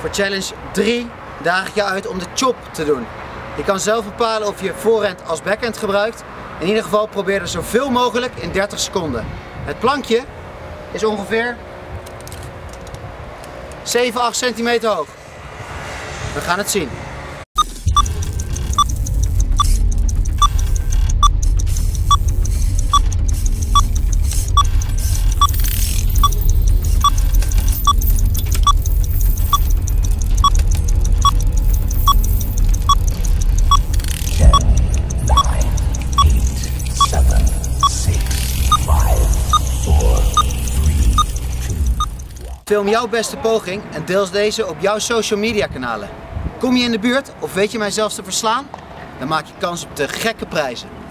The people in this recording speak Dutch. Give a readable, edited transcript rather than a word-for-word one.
Voor challenge 3 daag ik je uit om de chop te doen. Je kan zelf bepalen of je voorhand als backhand gebruikt. In ieder geval probeer er zoveel mogelijk in 30 seconden. Het plankje is ongeveer 7-8 centimeter hoog. We gaan het zien. Film jouw beste poging en deel deze op jouw social media kanalen. Kom je in de buurt of weet je mij zelfs te verslaan? Dan maak je kans op de gekke prijzen.